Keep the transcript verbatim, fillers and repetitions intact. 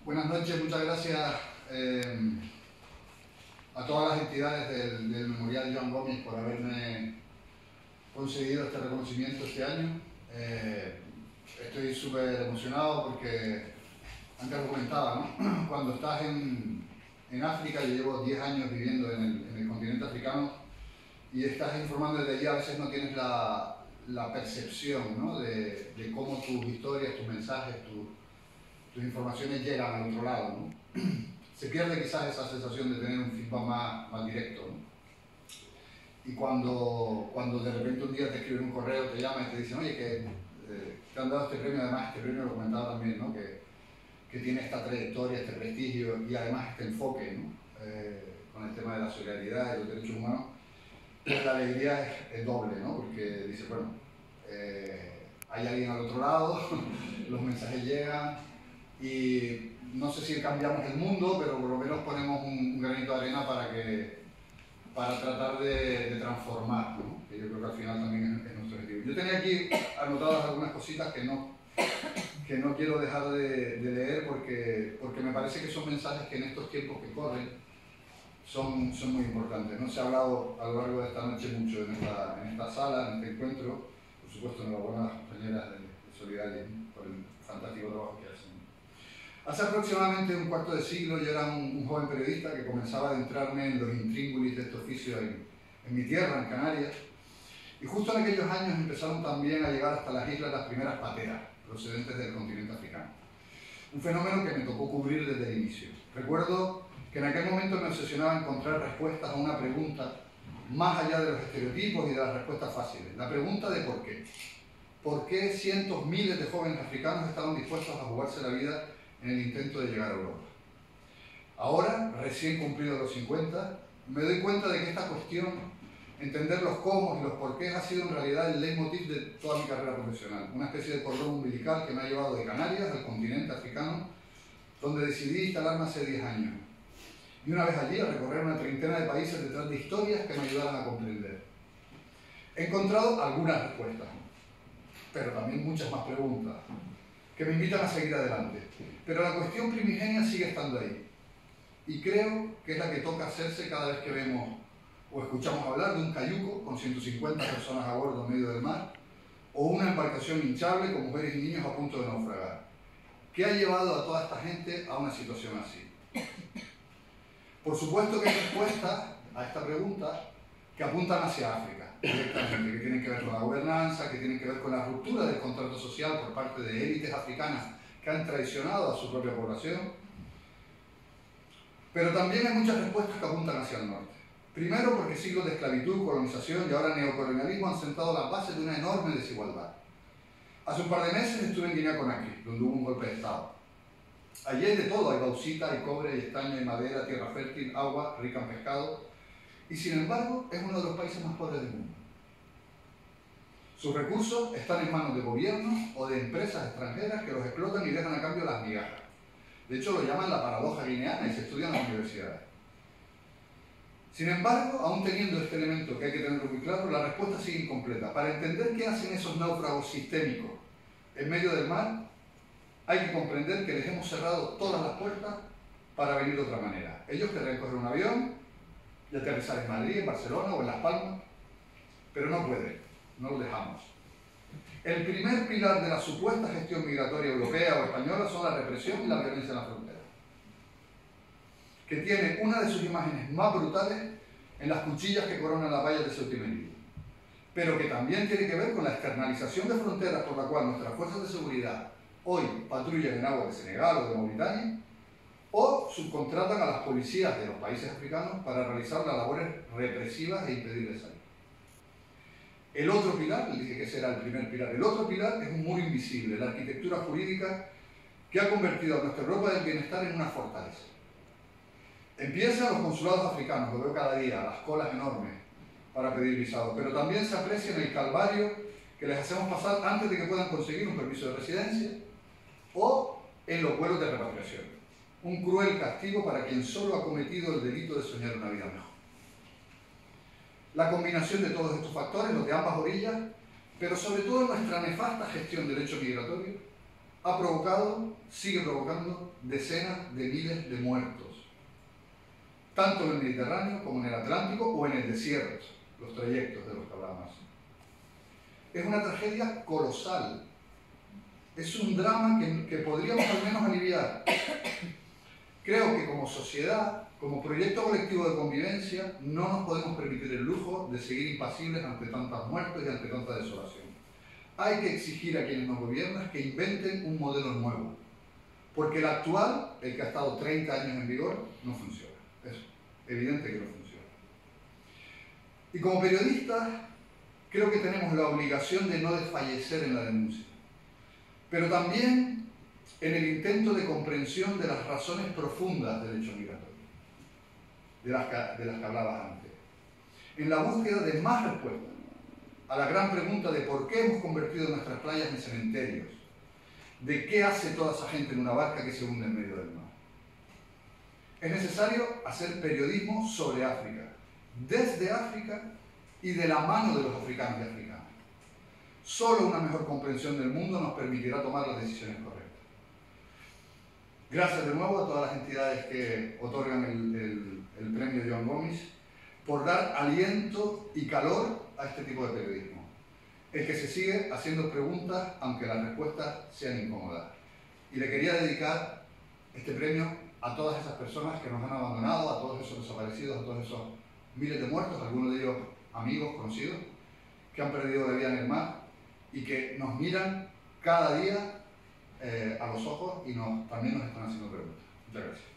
Buenas noches, muchas gracias eh, a todas las entidades del, del Memorial Joan Gomis por haberme concedido este reconocimiento este año. Eh, estoy súper emocionado porque, antes lo comentaba, ¿no? Cuando estás en, en África, yo llevo diez años viviendo en el, en el continente africano, y estás informando desde allí, a veces no tienes la, la percepción, ¿no? de, de cómo tus historias, tus mensajes, tus tus informaciones llegan al otro lado, ¿no? Se pierde quizás esa sensación de tener un feedback más, más directo, ¿no? Y cuando, cuando de repente un día te escriben un correo, te llaman y te dicen, oye, que eh, te han dado este premio, además este premio lo comentaba también, ¿no? que, que tiene esta trayectoria, este prestigio y además este enfoque, ¿no? eh, con el tema de la solidaridad y los derechos humanos, pues la alegría es, es doble, ¿no? Porque dice, bueno, eh, hay alguien al otro lado, los mensajes llegan, y no sé si cambiamos el mundo, pero por lo menos ponemos un, un granito de arena para, que, para tratar de, de transformar, ¿no? Que yo creo que al final también es, es nuestro objetivo. Yo tenía aquí anotadas algunas cositas que no, que no quiero dejar de, de leer porque, porque me parece que son mensajes que en estos tiempos que corren son, son muy importantes. No se ha hablado a lo largo de esta noche mucho en esta, en esta sala, en este encuentro. Por supuesto, enhorabuena a las compañeras de, de Solidaridad por el fantástico trabajo que hacen. Hace aproximadamente un cuarto de siglo yo era un, un joven periodista que comenzaba a adentrarme en los intríngulis de este oficio en, en mi tierra, en Canarias, y justo en aquellos años empezaron también a llegar hasta las islas las primeras pateras procedentes del continente africano. Un fenómeno que me tocó cubrir desde el inicio. Recuerdo que en aquel momento me obsesionaba encontrar respuestas a una pregunta más allá de los estereotipos y de las respuestas fáciles. La pregunta de por qué. ¿Por qué cientos, miles de jóvenes africanos estaban dispuestos a jugarse la vida en el intento de llegar a Europa? Ahora, recién cumplido los cincuenta, me doy cuenta de que esta cuestión, entender los cómo y los porqués, ha sido en realidad el leitmotiv de toda mi carrera profesional. Una especie de cordón umbilical que me ha llevado de Canarias al continente africano, donde decidí instalarme hace diez años. Y una vez allí, a recorrer una treintena de países detrás de historias que me ayudaran a comprender. He encontrado algunas respuestas, pero también muchas más preguntas, que me invitan a seguir adelante. Pero la cuestión primigenia sigue estando ahí. Y creo que es la que toca hacerse cada vez que vemos o escuchamos hablar de un cayuco con ciento cincuenta personas a bordo en medio del mar, o una embarcación hinchable con mujeres y niños a punto de naufragar. ¿Qué ha llevado a toda esta gente a una situación así? Por supuesto que hay respuestas a esta pregunta que apuntan hacia África, directamente, que tienen que ver con la gobernanza, que tienen que ver con la ruptura del contrato social por parte de élites africanas que han traicionado a su propia población. Pero también hay muchas respuestas que apuntan hacia el norte. Primero porque siglos de esclavitud, colonización y ahora neocolonialismo han sentado las bases de una enorme desigualdad. Hace un par de meses estuve en Guinea-Conakry, donde hubo un golpe de Estado. Allí hay de todo, hay bauxita, hay cobre, hay estaño, hay madera, tierra fértil, agua, rica en pescado, y sin embargo es uno de los países más pobres del mundo. Sus recursos están en manos de gobiernos o de empresas extranjeras que los explotan y dejan a cambio las migajas. De hecho, lo llaman la paradoja guineana y se estudia en las universidades. Sin embargo, aún teniendo este elemento que hay que tenerlo muy claro, la respuesta sigue incompleta. Para entender qué hacen esos náufragos sistémicos en medio del mar, hay que comprender que les hemos cerrado todas las puertas para venir de otra manera. Ellos querrían coger un avión y aterrizar en Madrid, en Barcelona o en Las Palmas, pero no pueden, no lo dejamos. El primer pilar de la supuesta gestión migratoria europea o española son la represión y la violencia en la frontera, que tiene una de sus imágenes más brutales en las cuchillas que coronan las vallas de Ceuta y Melilla, pero que también tiene que ver con la externalización de fronteras por la cual nuestras fuerzas de seguridad hoy patrullan en aguas de Senegal o de Mauritania, o subcontratan a las policías de los países africanos para realizar las labores represivas e impedirles salir. El otro pilar, le dije que ese era el primer pilar, el otro pilar es un muro invisible, la arquitectura jurídica que ha convertido a nuestra Europa del bienestar en una fortaleza. Empiezan los consulados africanos, lo veo cada día, las colas enormes para pedir visados, pero también se aprecia en el calvario que les hacemos pasar antes de que puedan conseguir un permiso de residencia, o en los vuelos de repatriación. Un cruel castigo para quien solo ha cometido el delito de soñar una vida mejor. La combinación de todos estos factores, los de ambas orillas, pero sobre todo nuestra nefasta gestión del hecho migratorio, ha provocado, sigue provocando, decenas de miles de muertos, tanto en el Mediterráneo como en el Atlántico o en el desierto, los trayectos de los que hablamos. Es una tragedia colosal. Es un drama que, que podríamos al menos aliviar. Creo que como sociedad, como proyecto colectivo de convivencia, no nos podemos permitir el lujo de seguir impasibles ante tantas muertes y ante tanta desolación. Hay que exigir a quienes nos gobiernan que inventen un modelo nuevo, porque el actual, el que ha estado treinta años en vigor, no funciona. Es evidente que no funciona. Y como periodistas, creo que tenemos la obligación de no desfallecer en la denuncia, pero también en el intento de comprensión de las razones profundas del hecho migratorio, de las que, de las que hablabas antes, en la búsqueda de más respuestas a la gran pregunta de por qué hemos convertido nuestras playas en cementerios, de qué hace toda esa gente en una barca que se hunde en medio del mar. Es necesario hacer periodismo sobre África, desde África y de la mano de los africanos y africanas. Solo una mejor comprensión del mundo nos permitirá tomar las decisiones correctas. Gracias de nuevo a todas las entidades que otorgan el, el, el premio Joan Gomis por dar aliento y calor a este tipo de periodismo, el que se sigue haciendo preguntas aunque las respuestas sean incómodas. Y le quería dedicar este premio a todas esas personas que nos han abandonado, a todos esos desaparecidos, a todos esos miles de muertos, algunos de ellos amigos, conocidos, que han perdido la vida en el mar y que nos miran cada día eh, a los ojos y nos, también nos están haciendo preguntas. Muchas gracias.